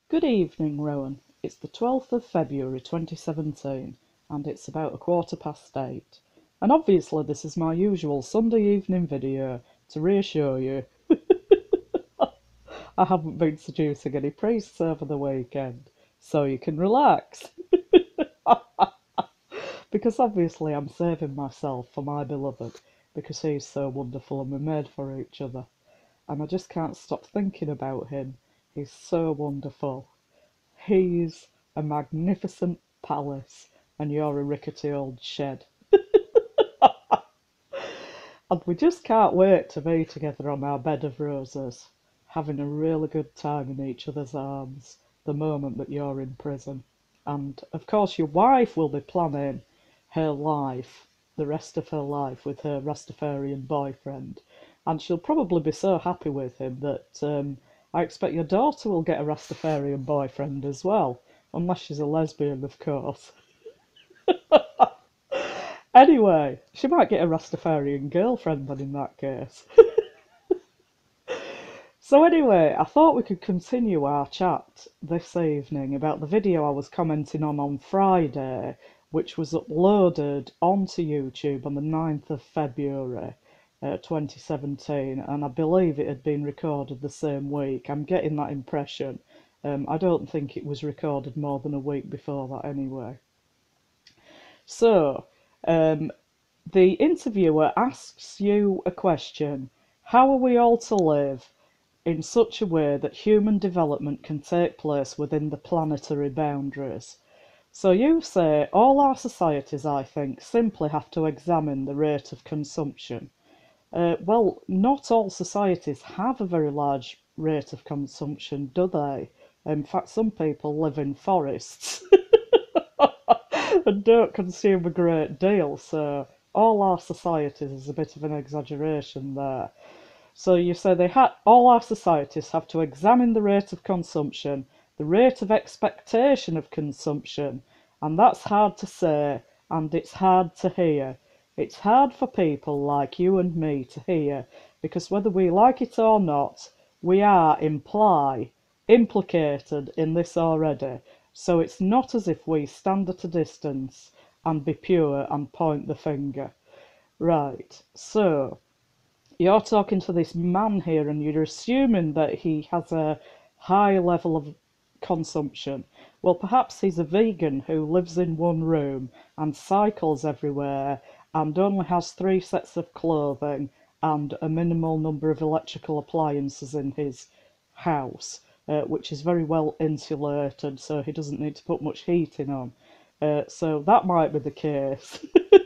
Good evening, Rowan. It's the 12th of February 2017, and it's about 8:15. And obviously, this is my usual Sunday evening video to reassure you I haven't been seducing any priests over the weekend, so you can relax. Because obviously, I'm saving myself for my beloved, because he's so wonderful and we're made for each other. And I just can't stop thinking about him. He's so wonderful. He's a magnificent palace, and you're a rickety old shed. And we just can't wait to be together on our bed of roses, having a really good time in each other's arms the moment that you're in prison. And of course, your wife will be planning her life, the rest of her life, with her Rastafarian boyfriend. And she'll probably be so happy with him that I expect your daughter will get a Rastafarian boyfriend as well, unless she's a lesbian, of course. Anyway, she might get a Rastafarian girlfriend then in that case. So anyway, I thought we could continue our chat this evening about the video I was commenting on Friday, which was uploaded onto YouTube on the 9th of February 2017, and I believe it had been recorded the same week. I'm getting that impression. I don't think it was recorded more than a week before that anyway. So, um, the interviewer asks you a question: how are we all to live in such a way that human development can take place within the planetary boundaries? So you say all our societies, I think, simply have to examine the rate of consumption. Well, not all societies have a very large rate of consumption, do they? In fact, some people live in forests and don't consume a great deal, so all our societies is a bit of an exaggeration there. So you say all our societies have to examine the rate of consumption, the rate of expectation of consumption, and that's hard to say, and it's hard to hear. It's hard for people like you and me to hear, because whether we like it or not, we are implicated in this already. So it's not as if we stand at a distance and be pure and point the finger. Right, so you're talking to this man here and you're assuming that he has a high level of consumption. Well, perhaps he's a vegan who lives in one room and cycles everywhere and only has three sets of clothing and a minimal number of electrical appliances in his house, which is very well insulated, so he doesn't need to put much heating on. So that might be the case.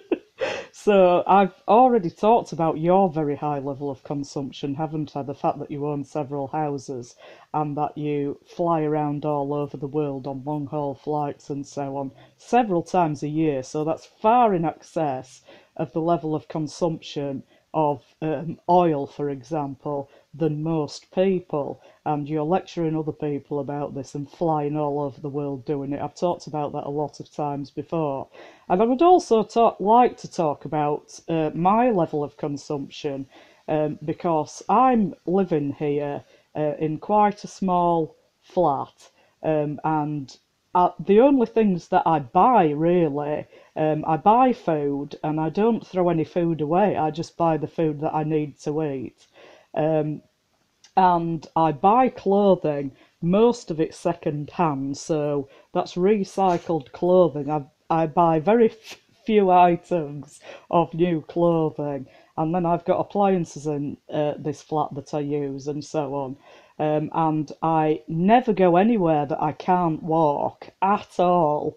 So I've already talked about your very high level of consumption, haven't I? The fact that you own several houses and that you fly around all over the world on long haul flights and so on several times a year. So that's far in excess of the level of consumption of oil, for example, than most people. And you're lecturing other people about this and flying all over the world doing it. I've talked about that a lot of times before. And I would also like to talk about my level of consumption, because I'm living here in quite a small flat, and the only things that I buy really, I buy food and I don't throw any food away. I just buy the food that I need to eat. Um, and I buy clothing, most of it second hand, so that's recycled clothing. I buy very few items of new clothing, and then I've got appliances in this flat that I use, and so on. And I never go anywhere that I can't walk at all.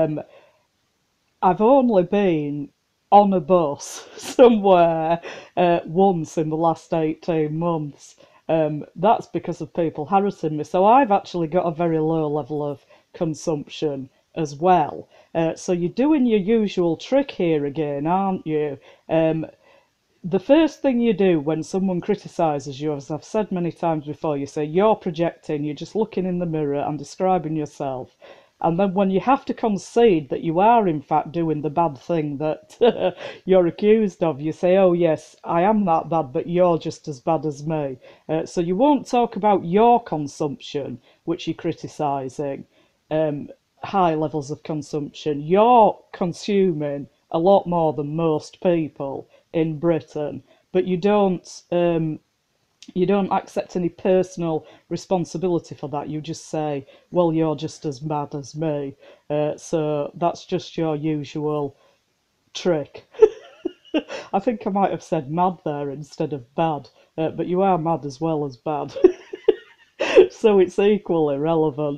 I've only been on a bus somewhere once in the last 18 months. That's because of people harassing me. So I've actually got a very low level of consumption as well. So you're doing your usual trick here again, aren't you? The first thing you do when someone criticises you, as I've said many times before, you say you're projecting, you're just looking in the mirror and describing yourself And then when you have to concede that you are in fact doing the bad thing that you're accused of, you say, oh yes, I am that bad, but you're just as bad as me. So you won't talk about your consumption, which you're criticising, um, high levels of consumption. You're consuming a lot more than most people in Britain, but you don't accept any personal responsibility for that. You just say, well, you're just as bad as me. So that's just your usual trick. I think I might have said mad there instead of bad, but you are mad as well as bad. So it's equally relevant.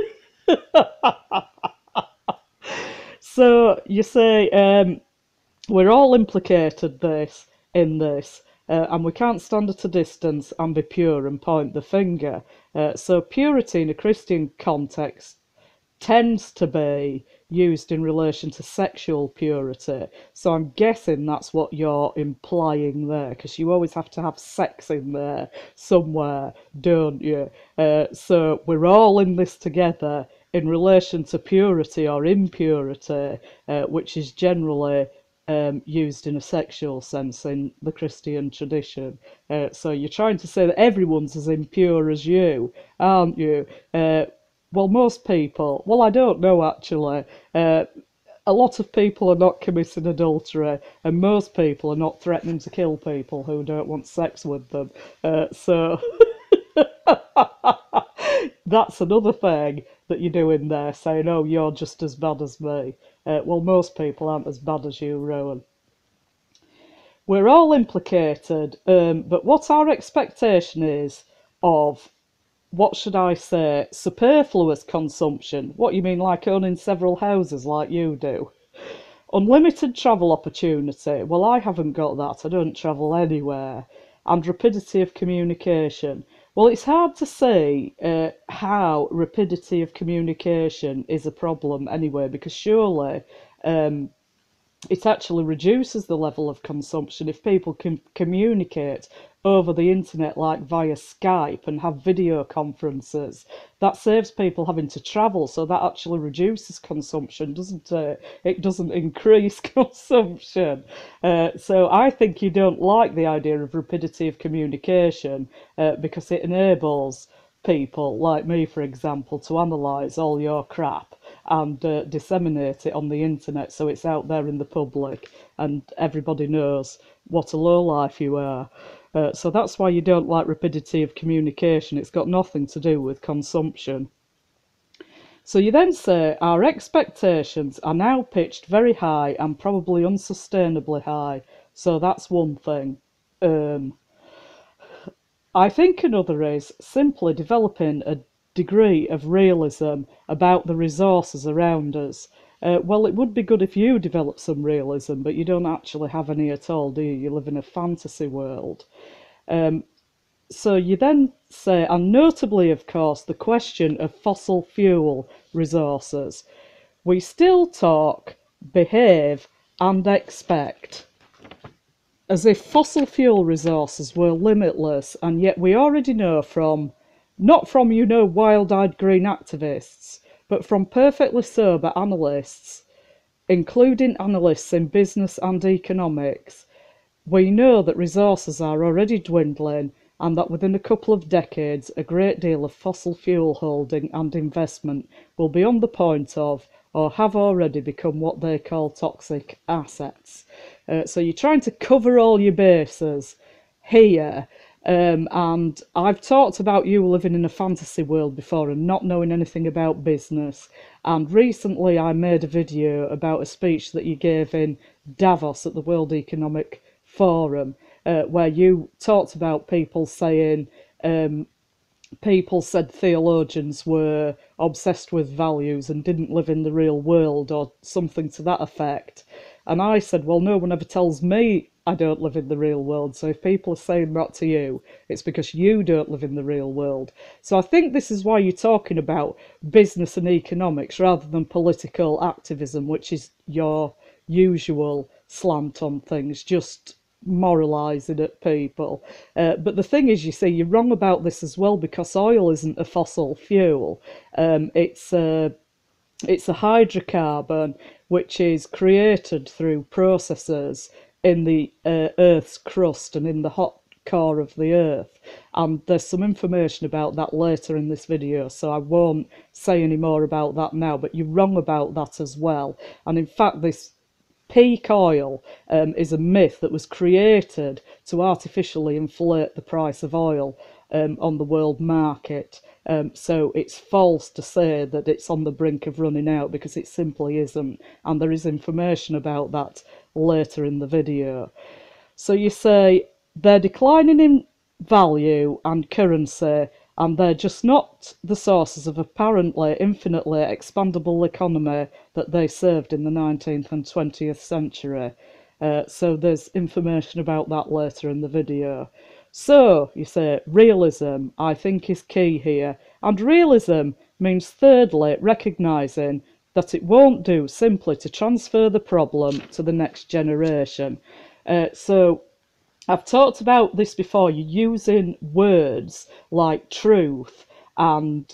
So you say, we're all implicated in this, and we can't stand at a distance and be pure and point the finger. So purity in a Christian context tends to be used in relation to sexual purity. So I'm guessing that's what you're implying there, because you always have to have sex in there somewhere, don't you? So we're all in this together in relation to purity or impurity, which is generally used in a sexual sense in the Christian tradition. So you're trying to say that everyone's as impure as you, aren't you? Well, most people, well, I don't know actually. A lot of people are not committing adultery, and most people are not threatening to kill people who don't want sex with them. So that's another thing that you're doing there, saying, oh, you're just as bad as me. Well, most people aren't as bad as you, Rowan. We're all implicated, but what our expectation is of, what should I say, superfluous consumption. What you mean, like owning several houses like you do? Unlimited travel opportunity. Well, I haven't got that. I don't travel anywhere. And rapidity of communication. Well, it's hard to say how rapidity of communication is a problem anyway, because surely it actually reduces the level of consumption if people can communicate over the internet, like via Skype, and have video conferences. That saves people having to travel, so that actually reduces consumption, doesn't it? It doesn't increase consumption. So I think you don't like the idea of rapidity of communication because it enables people like me, for example, to analyse all your crap and disseminate it on the internet so it's out there in the public and everybody knows what a lowlife you are. So that's why you don't like rapidity of communication. It's got nothing to do with consumption. So you then say, our expectations are now pitched very high and probably unsustainably high. So that's one thing. I think another is simply developing a degree of realism about the resources around us. Well, it would be good if you developed some realism, but you don't actually have any at all, do you? You live in a fantasy world. So you then say, and notably, of course, the question of fossil fuel resources. We still talk, behave, and expect as if fossil fuel resources were limitless, and yet we already know from, not from, wild-eyed green activists, but from perfectly sober analysts, including analysts in business and economics, we know that resources are already dwindling and that within a couple of decades a great deal of fossil fuel holding and investment will be on the point of, or have already become, what they call toxic assets. So you're trying to cover all your bases here. And I've talked about you living in a fantasy world before and not knowing anything about business. And recently I made a video about a speech that you gave in Davos at the World Economic Forum, where you talked about people saying, people said theologians were obsessed with values and didn't live in the real world, or something to that effect. And I said, well, no one ever tells me I don't live in the real world. So if people are saying that to you, it's because you don't live in the real world. So I think this is why you're talking about business and economics rather than political activism, which is your usual slant on things, just moralising at people. But the thing is, you see, you're wrong about this as well, because oil isn't a fossil fuel. It's a hydrocarbon which is created through processes in the Earth's crust and in the hot core of the Earth. And there's some information about that later in this video, so I won't say any more about that now, but you're wrong about that as well. And in fact, this peak oil is a myth that was created to artificially inflate the price of oil on the world market. So it's false to say that it's on the brink of running out, because it simply isn't. And there is information about that later in the video. So you say they're declining in value and currency, and they're just not the sources of apparently infinitely expandable economy that they served in the 19th and 20th century. So there's information about that later in the video. So, you say, realism, I think, is key here. And realism means, thirdly, recognising that it won't do simply to transfer the problem to the next generation. So I've talked about this before. You're using words like truth and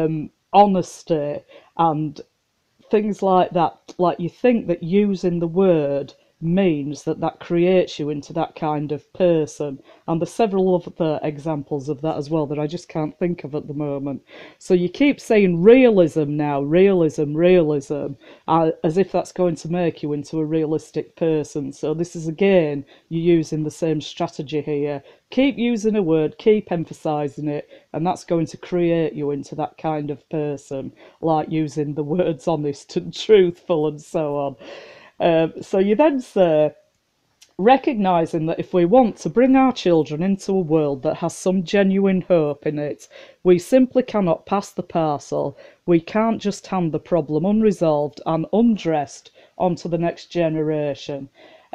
honesty and things like that. Like, you think that using the word means that that creates you into that kind of person. And there's several other examples of that as well that I just can't think of at the moment. So you keep saying realism now, realism, realism, as if that's going to make you into a realistic person. So this is, again, you're using the same strategy here. Keep using a word, keep emphasising it, and that's going to create you into that kind of person, like using the words honest and truthful and so on. So you then say, recognising that if we want to bring our children into a world that has some genuine hope in it, we simply cannot pass the parcel. We can't just hand the problem unresolved and undressed onto the next generation.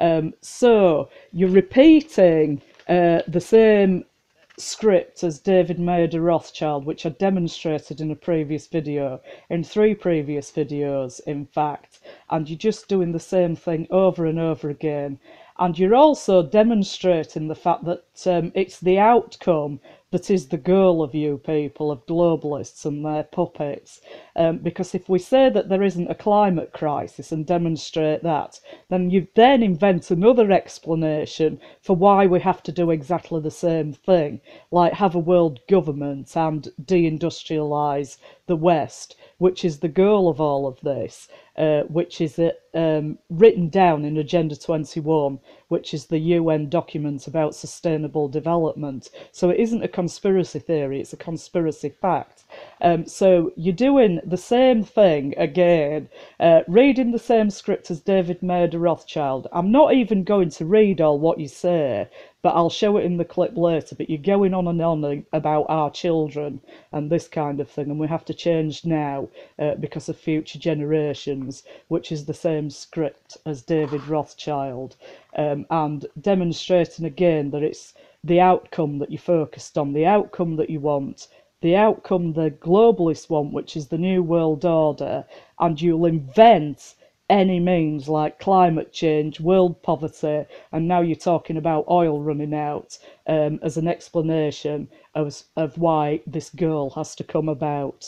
So you're repeating the same script as David Mayer de Rothschild, which I demonstrated in a previous video, in 3 previous videos, in fact, and you're just doing the same thing over and over again. And you're also demonstrating the fact that it's the outcome that is the goal of you people, of globalists and their puppets. Because if we say that there isn't a climate crisis and demonstrate that, then you then invent another explanation for why we have to do exactly the same thing, like have a world government and deindustrialise the West, which is the goal of all of this, which is written down in Agenda 21, which is the UN document about sustainable development. So it isn't a conspiracy theory, it's a conspiracy fact. So you're doing the same thing again, reading the same script as David Mayer de Rothschild. I'm not even going to read all what you say, but I'll show it in the clip later. But you're going on and on about our children and this kind of thing, and we have to change now because of future generations, which is the same script as David Rothschild, and demonstrating again that it's the outcome that you focused on, the outcome that you want, the outcome the globalists want, which is the New World Order, and you'll invent any means like climate change, world poverty, and now you're talking about oil running out as an explanation of why this goal has to come about.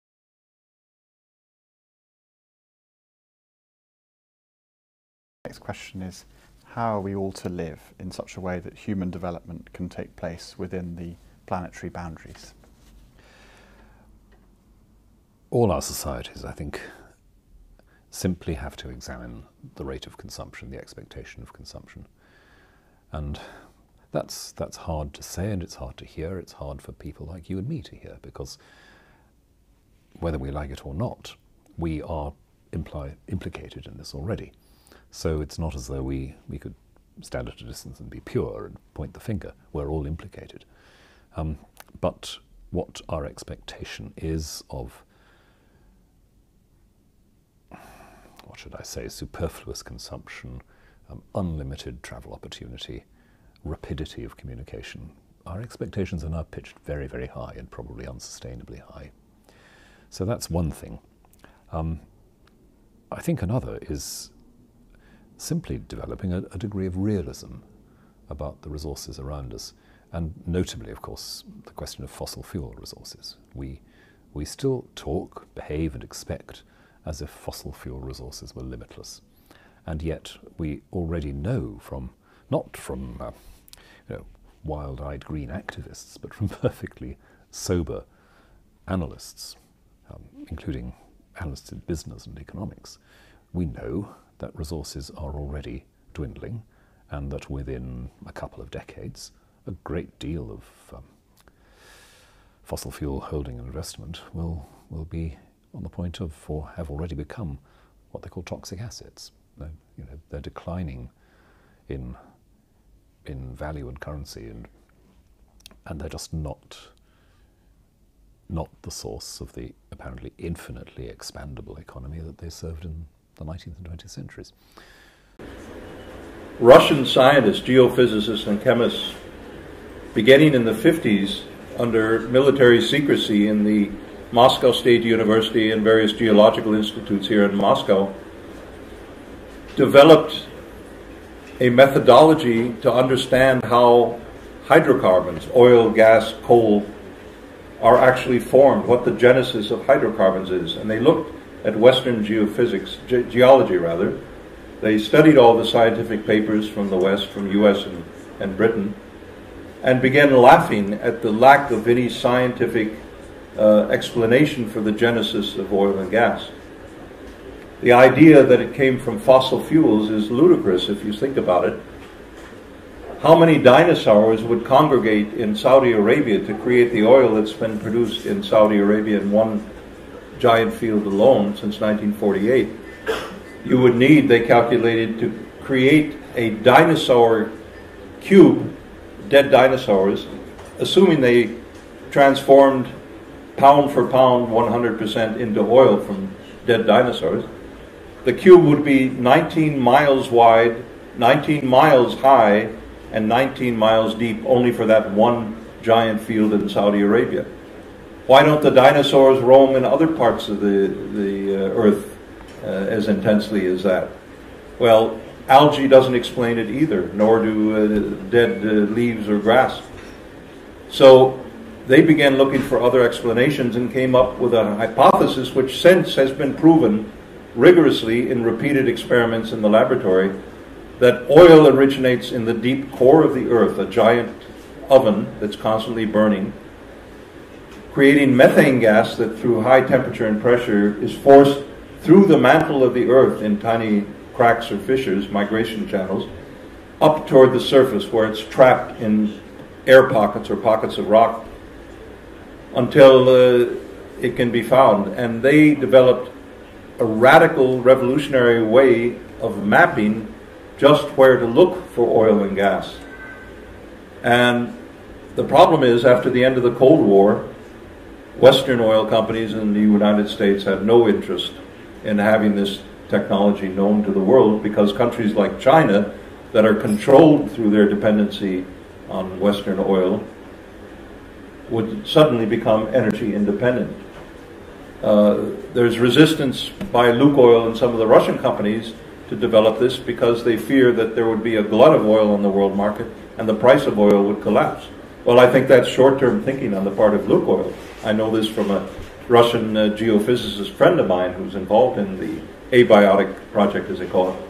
Next question is, how are we all to live in such a way that human development can take place within the planetary boundaries? All our societies, I think, simply have to examine the rate of consumption, the expectation of consumption. And that's hard to say, and it's hard to hear. It's hard for people like you and me to hear, because whether we like it or not, we are implicated in this already. So it's not as though we could stand at a distance and be pure and point the finger. We're all implicated. But what our expectation is of, what should I say, superfluous consumption, unlimited travel opportunity, rapidity of communication, our expectations are now pitched very, very high, and probably unsustainably high. So that's one thing. I think another is simply developing a degree of realism about the resources around us, and notably, of course, the question of fossil fuel resources. We still talk, behave and expect as if fossil fuel resources were limitless. And yet we already know from, not from wild-eyed green activists, but from perfectly sober analysts, including analysts in business and economics, we know that resources are already dwindling, and that within a couple of decades, a great deal of fossil fuel holding and investment will be on the point of, or have already become, what they call toxic assets. They're declining in value and currency, and they're just not the source of the apparently infinitely expandable economy that they served in the 19th and 20th centuries. Russian scientists, geophysicists and chemists, beginning in the 50s under military secrecy in the Moscow State University and various geological institutes here in Moscow, developed a methodology to understand how hydrocarbons, oil, gas, coal, are actually formed, what the genesis of hydrocarbons is. And they looked at Western geophysics, geology rather. They studied all the scientific papers from the West, from US and Britain, and began laughing at the lack of any scientific explanation for the genesis of oil and gas. The idea that it came from fossil fuels is ludicrous if you think about it. How many dinosaurs would congregate in Saudi Arabia to create the oil that's been produced in Saudi Arabia in one giant field alone since 1948? You would need, they calculated, to create a dinosaur cube, dead dinosaurs, assuming they transformed pound for pound 100% into oil from dead dinosaurs. The cube would be 19 miles wide, 19 miles high, and 19 miles deep, only for that one giant field in Saudi Arabia. Why don't the dinosaurs roam in other parts of the earth as intensely as that? Well, algae doesn't explain it either, nor do dead leaves or grass. So they began looking for other explanations and came up with a hypothesis which since has been proven rigorously in repeated experiments in the laboratory, that oil originates in the deep core of the earth, a giant oven that's constantly burning, creating methane gas that through high temperature and pressure is forced through the mantle of the earth in tiny cracks or fissures, migration channels, up toward the surface where it's trapped in air pockets or pockets of rock until it can be found. And they developed a radical, revolutionary way of mapping just where to look for oil and gas. And the problem is, after the end of the Cold War, Western oil companies in the United States had no interest in having this technology known to the world, because countries like China, that are controlled through their dependency on Western oil, would suddenly become energy independent. There's resistance by Lukoil and some of the Russian companies to develop this because they fear that there would be a glut of oil on the world market and the price of oil would collapse. Well, I think that's short-term thinking on the part of Lukoil. I know this from a Russian geophysicist friend of mine who's involved in the abiotic project, as they call it.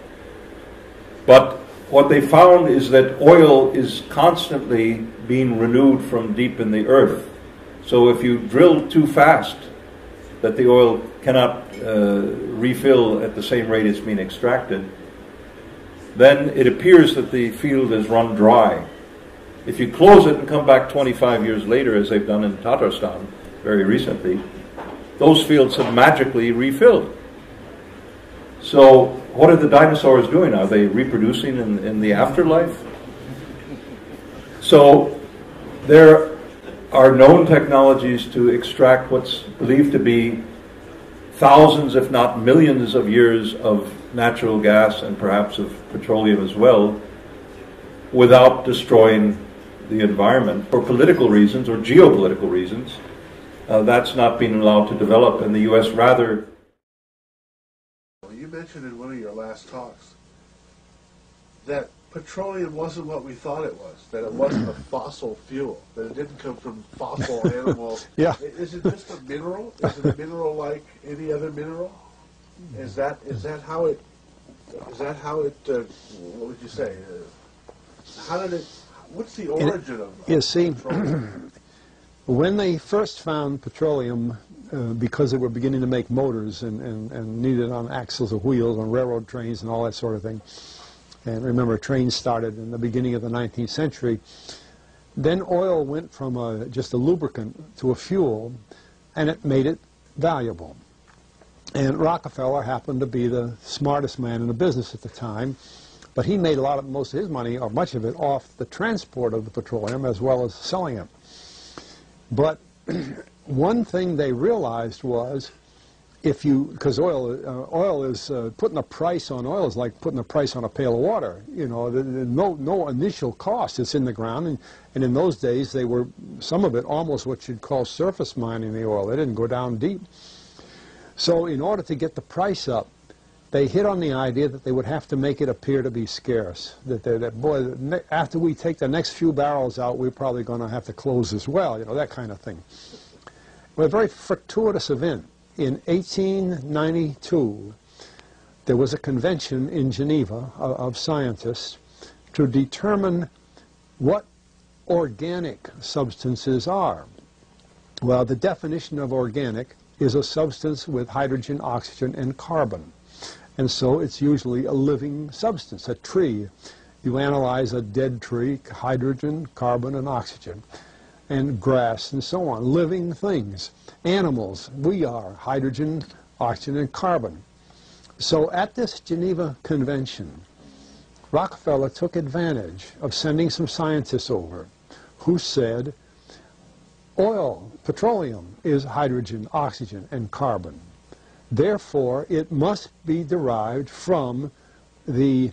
But what they found is that oil is constantly being renewed from deep in the earth. So if you drill too fast, that the oil cannot refill at the same rate it's being extracted, then it appears that the field has run dry. If you close it and come back 25 years later, as they've done in Tatarstan very recently, those fields have magically refilled. So what are the dinosaurs doing? Are they reproducing in the afterlife? So there are known technologies to extract what's believed to be thousands, if not millions of years of natural gas and perhaps of petroleum as well, without destroying the environment for political reasons or geopolitical reasons. That's not being allowed to develop, and the U.S. rather... You mentioned in one of your last talks that petroleum wasn't what we thought it was, that it wasn't a fossil fuel, that it didn't come from fossil animals. Yeah. Is it just a mineral? Is it a mineral like any other mineral? Is that how it? Is that how it? What would you say? How did it? What's the origin of? You see, petroleum? when they first found petroleum, because they were beginning to make motors and needed on axles of wheels on railroad trains and all that sort of thing, and remember, trains started in the beginning of the 19th century. Then oil went from just a lubricant to a fuel, and it made it valuable. And Rockefeller happened to be the smartest man in the business at the time, but he made most of his money, or much of it, off the transport of the petroleum as well as selling it. But one thing they realized was, because oil is putting a price on oil is like putting a price on a pail of water. You know, no initial cost. It's in the ground, and in those days they were, some of it, almost what you'd call surface mining the oil. They didn't go down deep. So in order to get the price up, they hit on the idea that they would have to make it appear to be scarce. That boy, after we take the next few barrels out, we're probably going to have to close as well. You know, that kind of thing. Well, a very fortuitous event. In 1892, there was a convention in Geneva of scientists to determine what organic substances are. Well, the definition of organic is a substance with hydrogen, oxygen, and carbon. And so it's usually a living substance, a tree. You analyze a dead tree, hydrogen, carbon, and oxygen, and grass, and so on, living things. Animals, we are hydrogen, oxygen, and carbon. So at this Geneva Convention, Rockefeller took advantage of sending some scientists over who said, oil, petroleum, is hydrogen, oxygen, and carbon. Therefore, it must be derived from the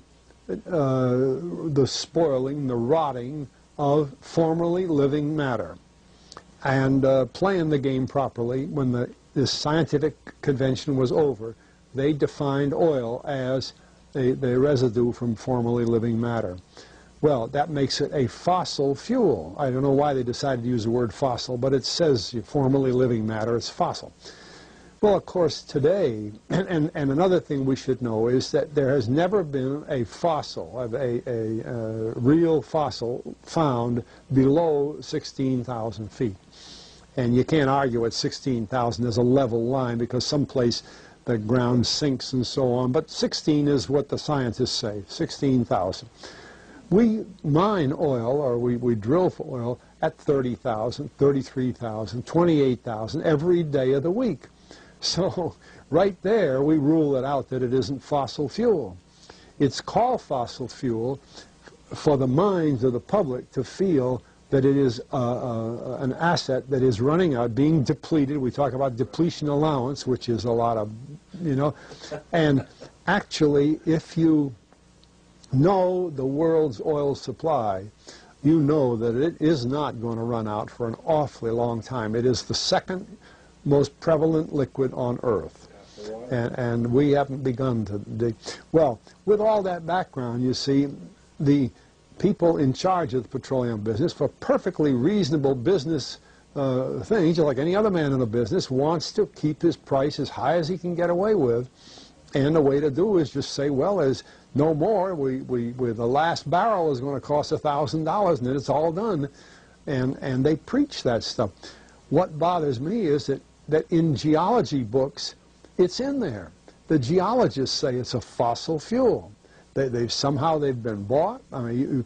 spoiling, the rotting of formerly living matter. And playing the game properly, when this scientific convention was over, they defined oil as the residue from formerly living matter. Well, that makes it a fossil fuel. I don't know why they decided to use the word fossil, but it says formerly living matter, it's fossil. Well, of course, today, and another thing we should know is that there has never been a fossil, a real fossil, found below 16,000 feet. And you can't argue at 16,000 as a level line because someplace the ground sinks and so on. But 16 is what the scientists say, 16,000. We mine oil, or we drill for oil, at 30,000, 33,000, 28,000 every day of the week. So right there, we rule it out that it isn't fossil fuel. It's called fossil fuel for the minds of the public to feel that it is an asset that is running out, being depleted. We talk about depletion allowance, which is a lot of, you know. And actually, if you know the world's oil supply, you know that it is not going to run out for an awfully long time. It is the second most prevalent liquid on Earth. And we haven't begun to dig. Well, with all that background, you see, the people in charge of the petroleum business, for perfectly reasonable business things, like any other man in the business, wants to keep his price as high as he can get away with. And the way to do is just say, well, there's no more. The last barrel is going to cost $1,000, and then it's all done. And they preach that stuff. What bothers me is that in geology books, it's in there. The geologists say it's a fossil fuel. Somehow they've been bought. I mean,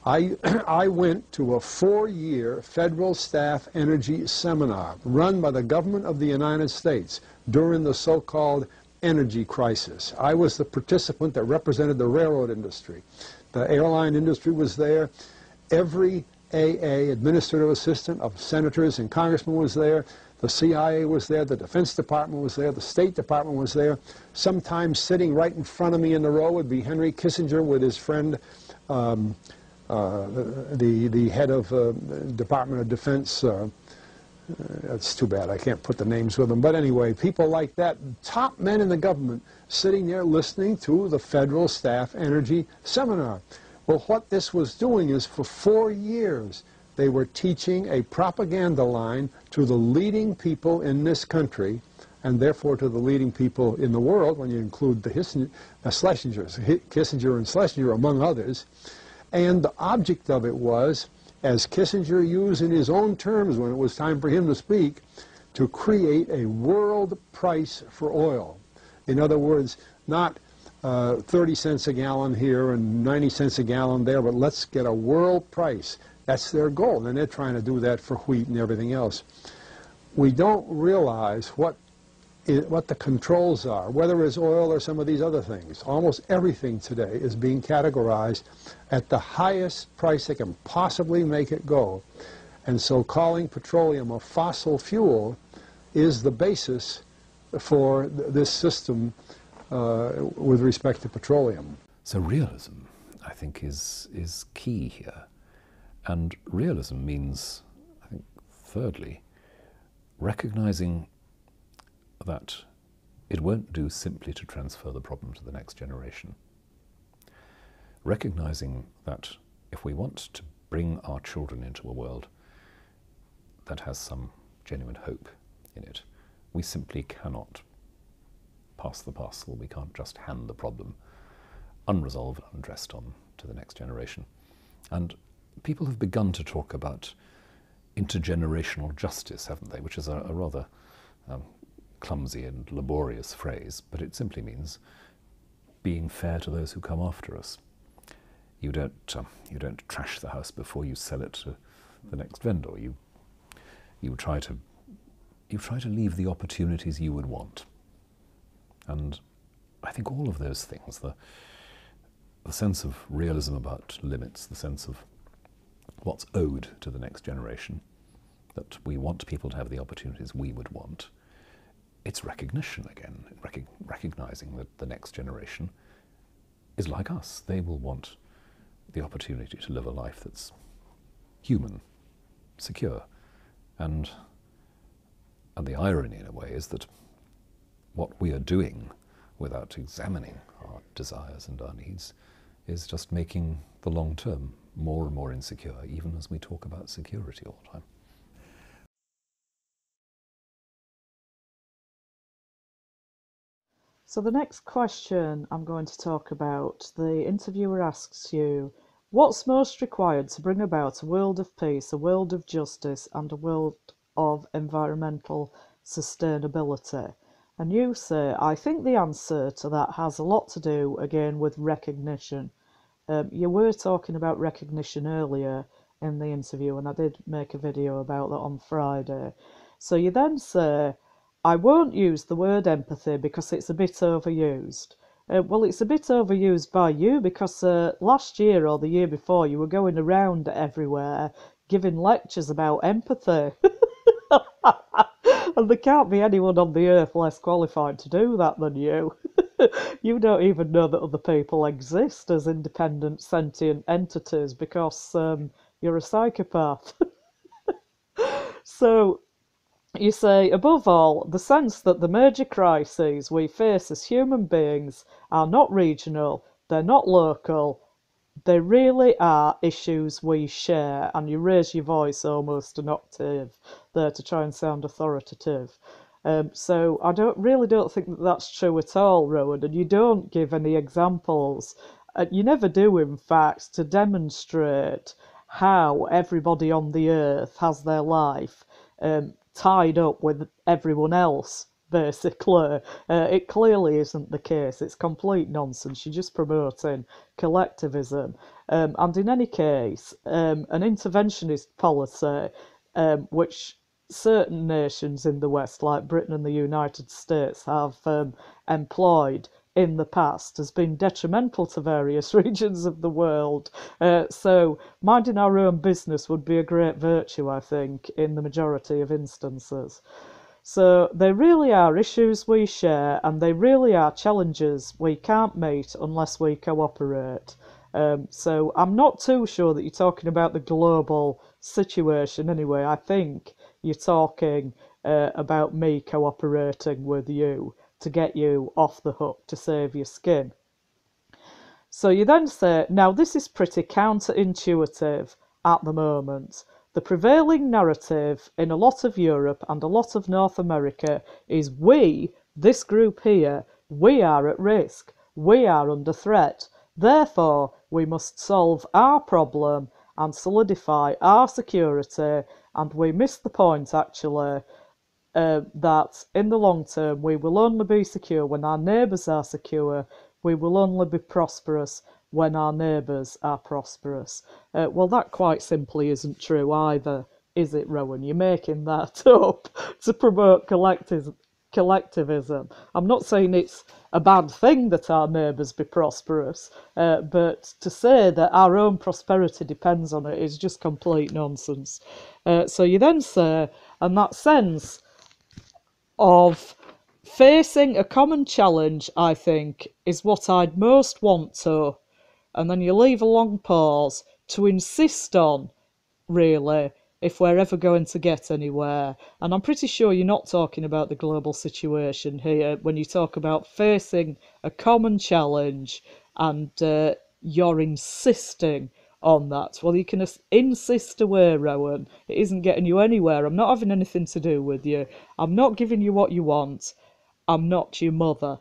I went to a 4-year federal staff energy seminar run by the government of the United States during the so-called energy crisis. I was the participant that represented the railroad industry. The airline industry was there. Every AA, administrative assistant of senators and congressmen, was there. The CIA was there, the Defense Department was there, the State Department was there. Sometimes sitting right in front of me in the row would be Henry Kissinger with his friend, the head of Department of Defense. That's too bad, I can't put the names with them. But anyway, people like that, top men in the government, sitting there listening to the Federal Staff Energy Seminar. Well, what this was doing is for 4 years, they were teaching a propaganda line to the leading people in this country and therefore to the leading people in the world, when you include the Kissinger and Schlesinger, among others. And the object of it was, as Kissinger used in his own terms when it was time for him to speak, to create a world price for oil. In other words, not 30 cents a gallon here and 90 cents a gallon there, but let's get a world price. That's their goal, and they're trying to do that for wheat and everything else. We don't realize what the controls are, whether it's oil or some of these other things. Almost everything today is being categorized at the highest price they can possibly make it go. And so calling petroleum a fossil fuel is the basis for this system with respect to petroleum. So realism, I think, is key here. And realism means, I think, thirdly, recognizing that it won't do simply to transfer the problem to the next generation. Recognizing that if we want to bring our children into a world that has some genuine hope in it, we simply cannot pass the parcel. We can't just hand the problem unresolved, unaddressed on to the next generation. And people have begun to talk about intergenerational justice, haven't they, which is a rather clumsy and laborious phrase, but it simply means being fair to those who come after us. You don't trash the house before you sell it to the next vendor. You try to leave the opportunities you would want. And I think all of those things, the sense of realism about limits, the sense of what's owed to the next generation, that we want people to have the opportunities we would want, it's recognition again, recognizing that the next generation is like us. They will want the opportunity to live a life that's human, secure. And the irony, in a way, is that what we are doing without examining our desires and our needs is just making the long term more and more insecure, even as we talk about security all the time. So the next question I'm going to talk about, the interviewer asks you, what's most required to bring about a world of peace, a world of justice, and a world of environmental sustainability? And you say, I think the answer to that has a lot to do, again, with recognition. You were talking about recognition earlier in the interview, and I did make a video about that on Friday. So you then say, I won't use the word empathy because it's a bit overused. Well, it's a bit overused by you because last year or the year before you were going around everywhere giving lectures about empathy. And there can't be anyone on the earth less qualified to do that than you. You don't even know that other people exist as independent sentient entities because you're a psychopath. So you say, above all, the sense that the major crises we face as human beings are not regional, they're not local, they really are issues we share, and you raise your voice almost an octave there to try and sound authoritative. So I really don't think that that's true at all, Rowan, and you don't give any examples. You never do, in fact, to demonstrate how everybody on the earth has their life tied up with everyone else, basically. It clearly isn't the case. It's complete nonsense. You're just promoting collectivism. And in any case, an interventionist policy, which certain nations in the West, like Britain and the United States, have employed in the past, has been detrimental to various regions of the world. So minding our own business would be a great virtue, I think, in the majority of instances. So they really are issues we share, and they really are challenges we can't meet unless we cooperate. So I'm not too sure that you're talking about the global situation anyway. I think you're talking about me cooperating with you to get you off the hook, to save your skin. So you then say, now this is pretty counterintuitive at the moment, The prevailing narrative in a lot of Europe and a lot of North America is we, this group here, we are at risk, we are under threat. Therefore, we must solve our problem and solidify our security, and we miss the point actually that in the long term we will only be secure when our neighbours are secure, we will only be prosperous when our neighbours are prosperous. Well, that quite simply isn't true either, is it, Rowan? You're making that up to promote collectivism. I'm not saying it's a bad thing that our neighbours be prosperous, but to say that our own prosperity depends on it is just complete nonsense. So you then say, and that sense of facing a common challenge, I think, is what I'd most want to, and then you leave a long pause, to insist on, really, if we're ever going to get anywhere. And I'm pretty sure you're not talking about the global situation here when you talk about facing a common challenge and you're insisting on that. Well, you can insist away, Rowan. It isn't getting you anywhere. I'm not having anything to do with you. I'm not giving you what you want. I'm not your mother.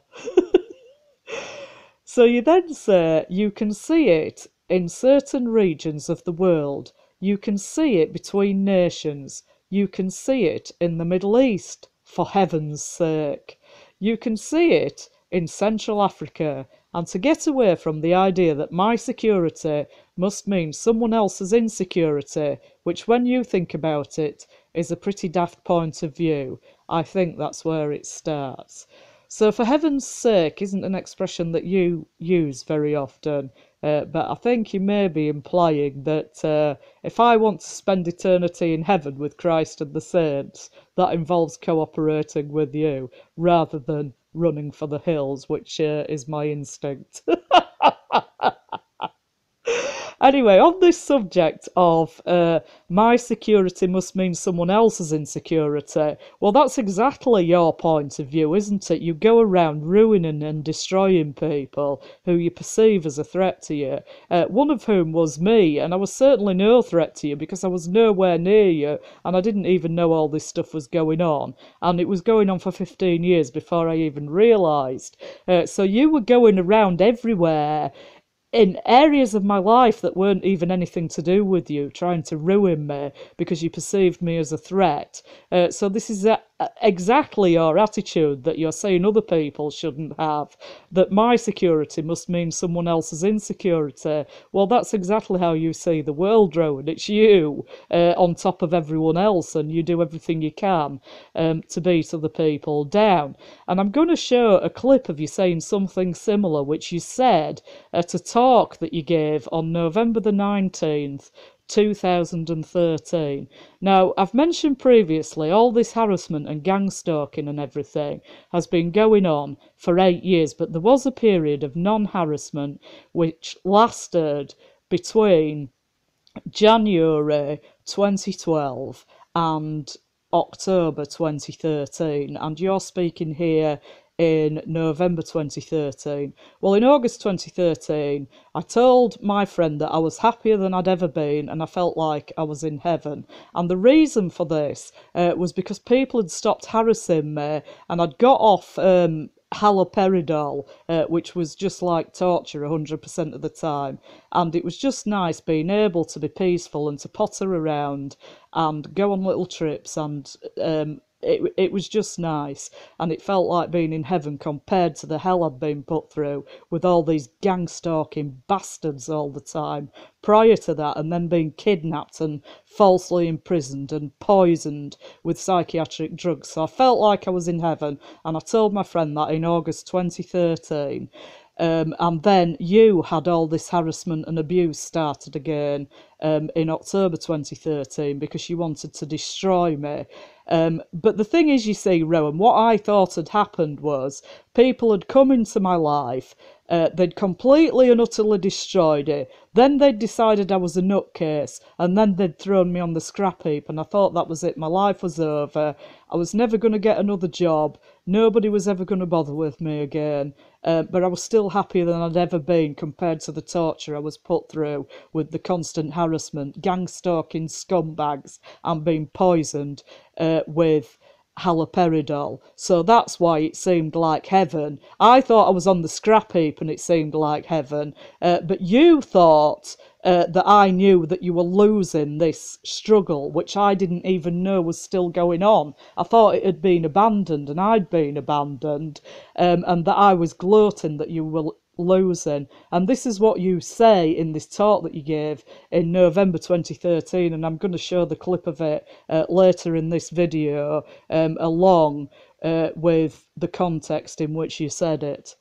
So you then say you can see it in certain regions of the world. You can see it between nations. You can see it in the Middle East, for heaven's sake. You can see it in Central Africa. And to get away from the idea that my security must mean someone else's insecurity, which when you think about it is a pretty daft point of view, I think that's where it starts. So for heaven's sake isn't an expression that you use very often, but I think you may be implying that if I want to spend eternity in heaven with Christ and the saints, that involves cooperating with you rather than running for the hills, which is my instinct. Anyway, on this subject of my security must mean someone else's insecurity, well, that's exactly your point of view, isn't it? You go around ruining and destroying people who you perceive as a threat to you, one of whom was me, and I was certainly no threat to you because I was nowhere near you, and I didn't even know all this stuff was going on, and it was going on for 15 years before I even realised. So you were going around everywhere in areas of my life that weren't even anything to do with you, trying to ruin me because you perceived me as a threat. So this is exactly your attitude that you're saying other people shouldn't have, that my security must mean someone else's insecurity. Well, that's exactly how you see the world, Rowan. It's you on top of everyone else, and you do everything you can to beat other people down. And I'm going to show a clip of you saying something similar, which you said at a talk that you gave on November the 19th, 2013. Now, I've mentioned previously all this harassment and gang stalking and everything has been going on for 8 years, but there was a period of non-harassment which lasted between January 2012 and October 2013, and you're speaking here in November 2013. Well, in August 2013, I told my friend that I was happier than I'd ever been and I felt like I was in heaven. And the reason for this was because people had stopped harassing me, and I'd got off haloperidol, which was just like torture 100% of the time. And it was just nice being able to be peaceful and to potter around and go on little trips, and it was just nice, and it felt like being in heaven compared to the hell I'd been put through with all these gang-stalking bastards all the time prior to that, and then being kidnapped and falsely imprisoned and poisoned with psychiatric drugs. So I felt like I was in heaven, and I told my friend that in August 2013. And then you had all this harassment and abuse started again in October 2013 because you wanted to destroy me. But the thing is, you see, Rowan, what I thought had happened was people had come into my life, they'd completely and utterly destroyed it, then they'd decided I was a nutcase, and then they'd thrown me on the scrap heap, and I thought that was it, my life was over, I was never going to get another job, Nobody was ever going to bother with me again, but I was still happier than I'd ever been compared to the torture I was put through with the constant harassment, gang stalking scumbags, and being poisoned with haloperidol. So that's why it seemed like heaven. I thought I was on the scrap heap and it seemed like heaven, but you thought that I knew that you were losing this struggle, which I didn't even know was still going on. I thought it had been abandoned and I'd been abandoned, and that I was gloating that you were losing. And this is what you say in this talk that you gave in November 2013, and I'm going to show the clip of it later in this video, along with the context in which you said it.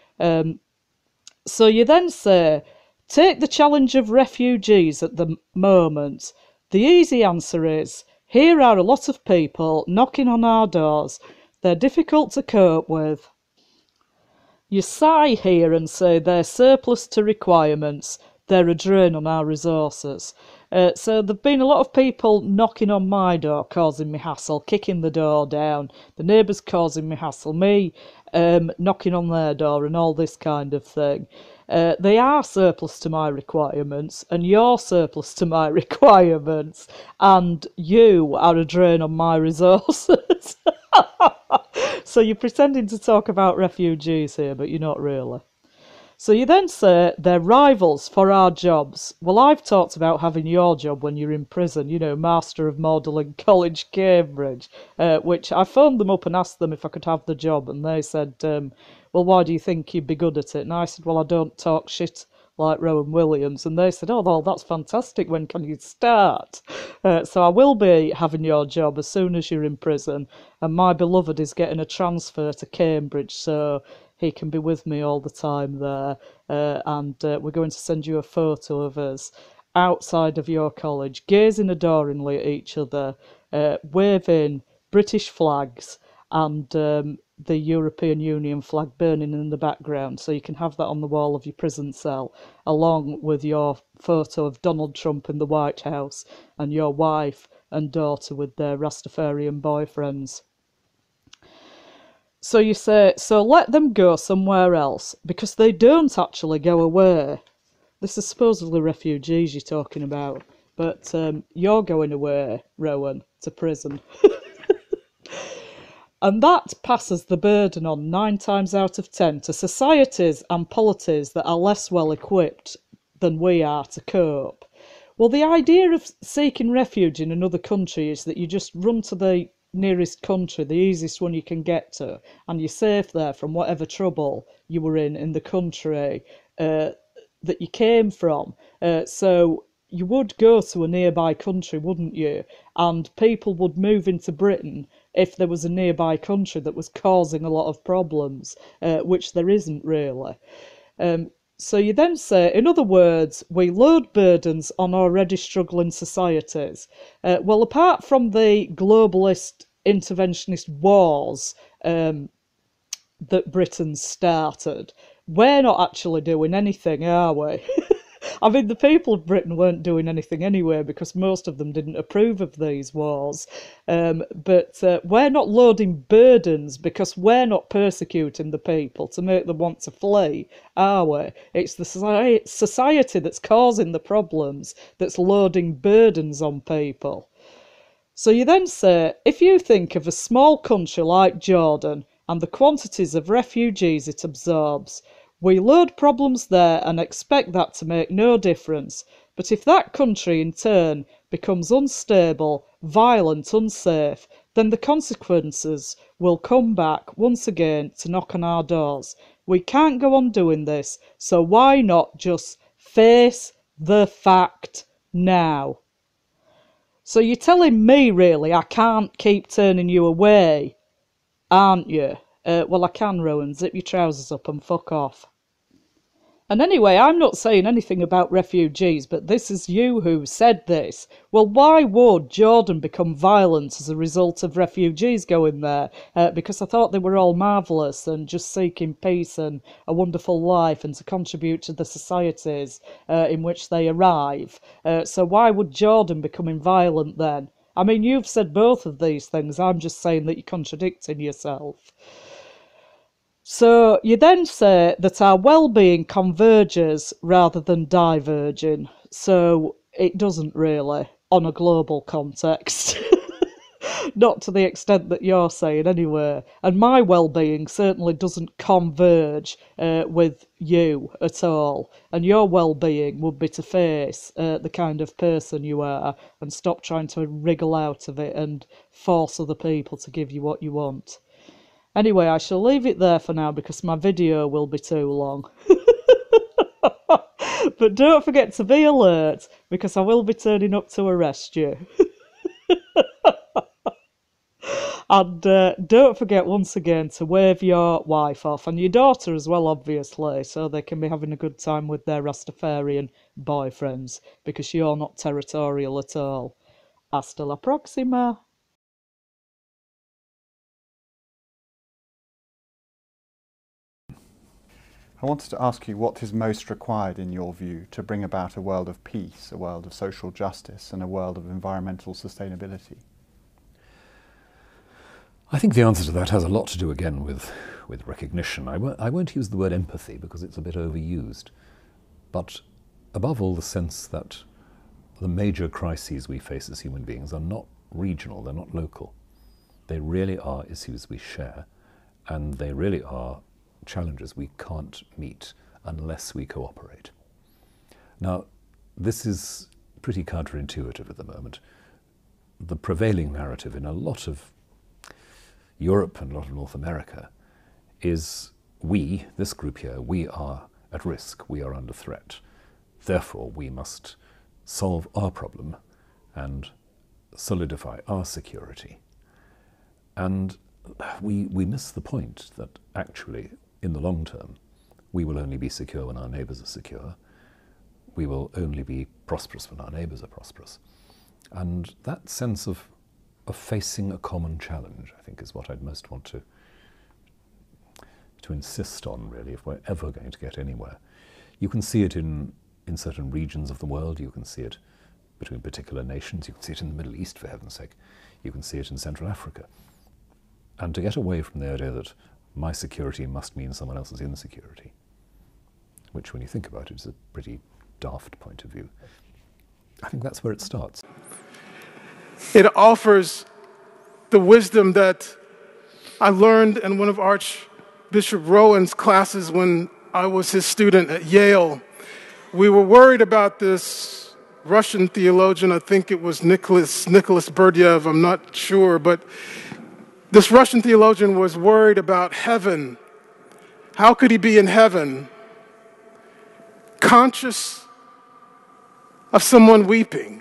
So you then say, take the challenge of refugees at the moment. The easy answer is, here are a lot of people knocking on our doors. They're difficult to cope with. You sigh here and say they're surplus to requirements. They're a drain on our resources. So there've been a lot of people knocking on my door, causing me hassle, kicking the door down. The neighbours causing me hassle, me knocking on their door and all this kind of thing. They are surplus to my requirements, and you're surplus to my requirements, and you are a drain on my resources. So you're pretending to talk about refugees here, but you're not really. So you then say they're rivals for our jobs. Well, I've talked about having your job when you're in prison, you know, Master of Magdalen College, Cambridge, which I phoned them up and asked them if I could have the job, and they said, well, why do you think you'd be good at it? And I said, well, I don't talk shit like Rowan Williams. And they said, oh, well, that's fantastic. When can you start? So I will be having your job as soon as you're in prison. And my beloved is getting a transfer to Cambridge, so he can be with me all the time there. And we're going to send you a photo of us outside of your college, gazing adoringly at each other, waving British flags and the European Union flag burning in the background, so you can have that on the wall of your prison cell, along with your photo of Donald Trump in the White House and your wife and daughter with their Rastafarian boyfriends. So you say, so let them go somewhere else, because they don't actually go away. This is supposedly refugees you're talking about, but you're going away, Rowan, to prison. And that passes the burden on 9 times out of 10 to societies and polities that are less well equipped than we are to cope. Well, the idea of seeking refuge in another country is that you just run to the nearest country, the easiest one you can get to, and you're safe there from whatever trouble you were in the country that you came from. So you would go to a nearby country, wouldn't you? And people would move into Britain if there was a nearby country that was causing a lot of problems, which there isn't really. So you then say, in other words, we load burdens on already struggling societies. Well, apart from the globalist interventionist wars that Britain started, we're not actually doing anything, are we? I mean, the people of Britain weren't doing anything anyway, because most of them didn't approve of these wars. But we're not loading burdens because we're not persecuting the people to make them want to flee, are we? It's the society that's causing the problems, that's loading burdens on people. So you then say, if you think of a small country like Jordan and the quantities of refugees it absorbs, we load problems there and expect that to make no difference. But if that country in turn becomes unstable, violent, unsafe, then the consequences will come back once again to knock on our doors. We can't go on doing this, so why not just face the fact now? So you're telling me, really, I can't keep turning you away, aren't you? Well, I can, Rowan. Zip your trousers up and fuck off. And anyway, I'm not saying anything about refugees, but this is you who said this. Well, why would Jordan become violent as a result of refugees going there? Because I thought they were all marvellous and just seeking peace and a wonderful life and to contribute to the societies in which they arrive. So why would Jordan become violent then? I mean, you've said both of these things. I'm just saying that you're contradicting yourself. So you then say that our well-being converges rather than diverging. So it doesn't really, on a global context. Not to the extent that you're saying, anyway. And my well-being certainly doesn't converge with you at all. And your well-being would be to face the kind of person you are and stop trying to wriggle out of it and force other people to give you what you want. Anyway, I shall leave it there for now because my video will be too long. But don't forget to be alert because I will be turning up to arrest you. And don't forget once again to wave your wife off, and your daughter as well, obviously, so they can be having a good time with their Rastafarian boyfriends, because you're not territorial at all. Hasta la próxima. I wanted to ask you what is most required in your view to bring about a world of peace, a world of social justice, and a world of environmental sustainability? I think the answer to that has a lot to do again with recognition. I won't use the word empathy because it's a bit overused, but above all the sense that the major crises we face as human beings are not regional, they're not local. They really are issues we share, and they really are challenges we can't meet unless we cooperate. Now, this is pretty counterintuitive at the moment. The prevailing narrative in a lot of Europe and a lot of North America is we, this group here, we are at risk, we are under threat. Therefore, we must solve our problem and solidify our security. And we miss the point that actually, in the long term, we will only be secure when our neighbours are secure. We will only be prosperous when our neighbours are prosperous. And that sense of facing a common challenge, I think, is what I'd most want to insist on, really, if we're ever going to get anywhere. You can see it in certain regions of the world. You can see it between particular nations. You can see it in the Middle East, for heaven's sake. You can see it in Central Africa. And to get away from the idea that my security must mean someone else's insecurity, which, when you think about it, is a pretty daft point of view, I think that's where it starts. It offers the wisdom that I learned in one of Archbishop Rowan's classes when I was his student at Yale. We were worried about this Russian theologian, I think it was Nicholas Berdyaev, I'm not sure, but this Russian theologian was worried about heaven. How could he be in heaven conscious of someone weeping?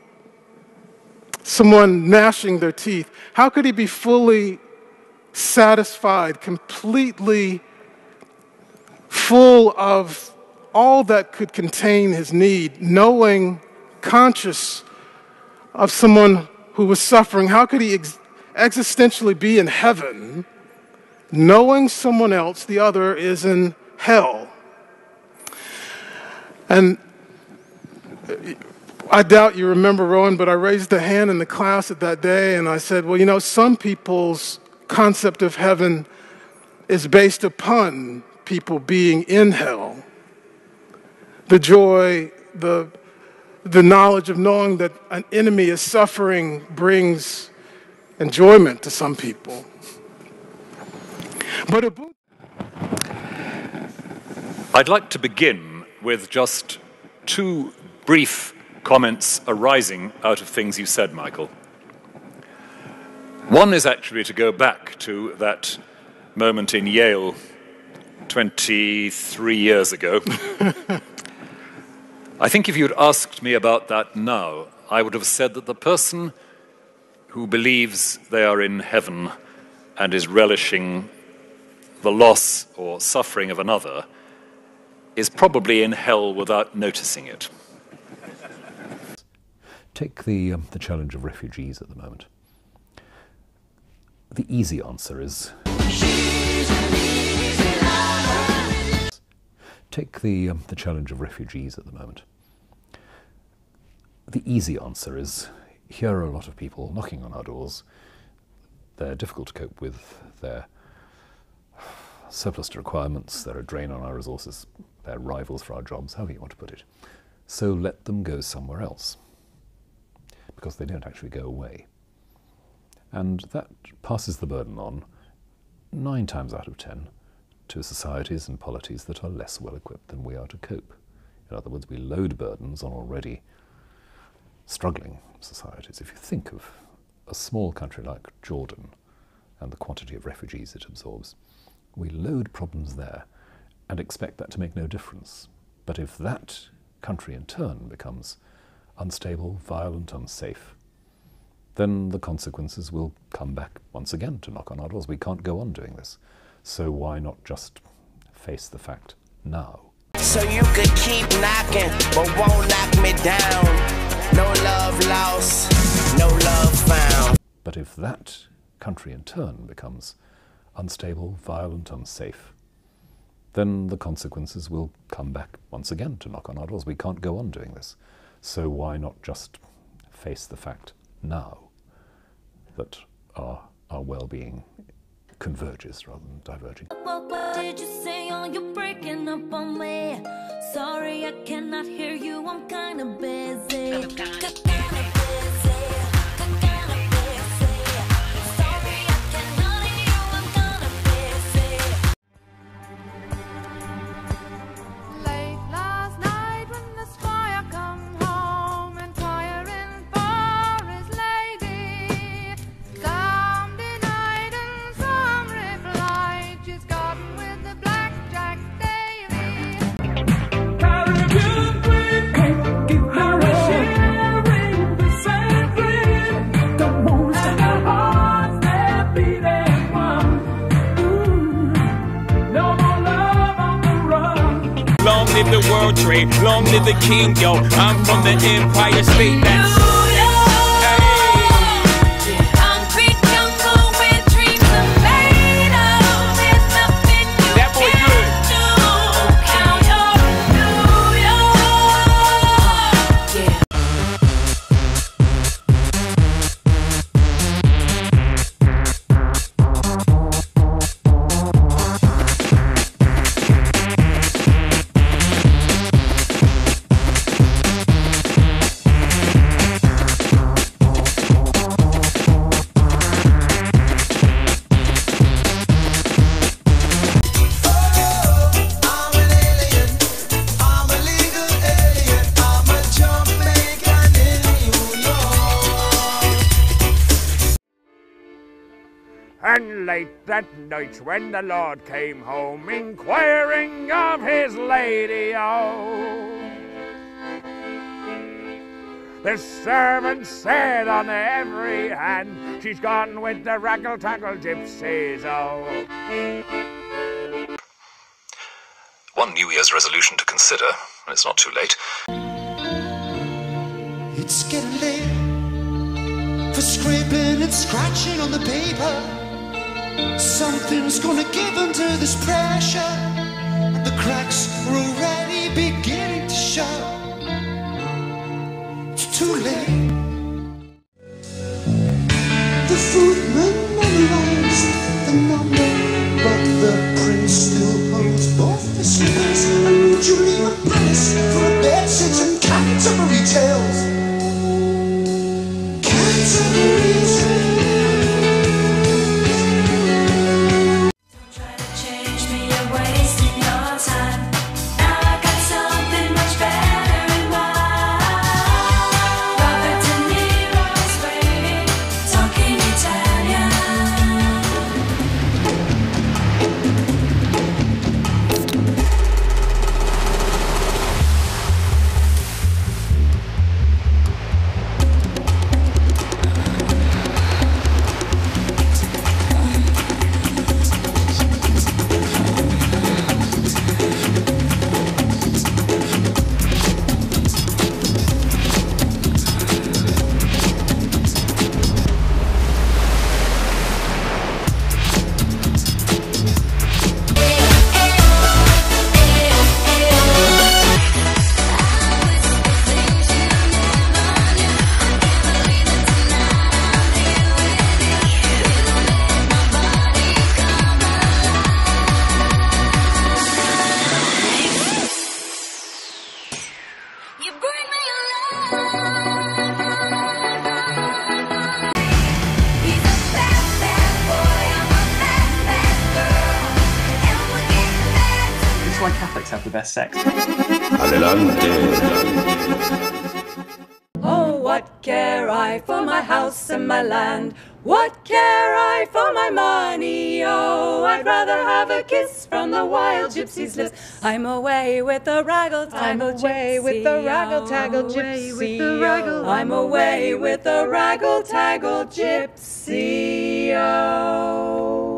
Someone gnashing their teeth. How could he be fully satisfied, completely full of all that could contain his need, knowing, conscious of someone who was suffering? How could he existentially be in heaven, knowing someone else, the other, is in hell? And I doubt you remember, Rowan, but I raised a hand in the class at that day and I said, well, you know, some people's concept of heaven is based upon people being in hell. The joy, the knowledge of knowing that an enemy is suffering brings enjoyment to some people. But I'd like to begin with just two brief comments arising out of things you said, Michael. One is actually to go back to that moment in Yale 23 years ago. I think if you'd asked me about that now, I would have said that the person who believes they are in heaven and is relishing the loss or suffering of another is probably in hell without noticing it. Take the challenge of refugees at the moment. The easy answer is... Take the challenge of refugees at the moment. The easy answer is hear a lot of people knocking on our doors. They're difficult to cope with. They're surplus to requirements. They're a drain on our resources. They're rivals for our jobs, however you want to put it. So let them go somewhere else, because they don't actually go away. And that passes the burden on, 9 times out of 10, to societies and polities that are less well equipped than we are to cope. In other words, we load burdens on already struggling societies. If you think of a small country like Jordan and the quantity of refugees it absorbs, we load problems there and expect that to make no difference. But if that country in turn becomes unstable, violent, unsafe, then the consequences will come back once again to knock on our doors. We can't go on doing this. So why not just face the fact now? So you could keep knocking, but won't knock me down. No love lost, no love found. But if that country in turn becomes unstable, violent, unsafe, then the consequences will come back once again to knock on our doors. We can't go on doing this. So why not just face the fact now that our well-being converges rather than diverging? What did you say? Oh, you're breaking up on me. Sorry, I cannot hear you. I'm kind of busy. Live the World Trade, long live the king, yo. I'm from the Empire State. That's And late that night when the Lord came home, inquiring of his lady, the servant said on every hand, she's gone with the raggle-taggle gypsies, One New Year's resolution to consider, and it's not too late. It's getting late for scraping and scratching on the paper. Something's gonna give under this pressure, and the cracks are already beginning to show. It's too late. The footman memorized the number, but the prince still holds both the slippers. A new dream of bliss for a bed sit and Canterbury tales. Canterbury tales. Try to change me, you're wasting why Catholics have the best sex. Oh, what care I for my house and my land? What care I for my money? Oh, I'd rather have a kiss from the wild gypsy's lips. I'm away with the raggle-taggle gypsy. I'm away with the raggle-taggle gypsy. I'm away with the raggle-taggle gypsy. Oh.